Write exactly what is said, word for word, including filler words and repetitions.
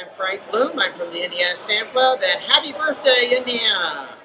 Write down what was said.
I'm Frank Bloom. I'm from the Indiana Stamp Club, and happy birthday, Indiana!